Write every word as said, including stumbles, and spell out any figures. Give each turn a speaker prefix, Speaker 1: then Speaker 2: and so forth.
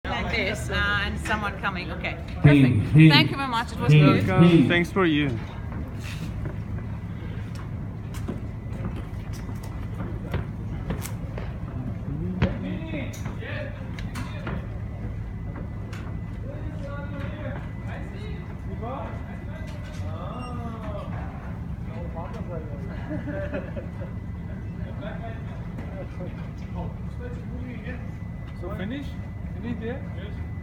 Speaker 1: Like this, uh, and someone coming. Okay, perfect. Thank you very much. It was good.
Speaker 2: Thanks for you. So finish? Finish there? Yes.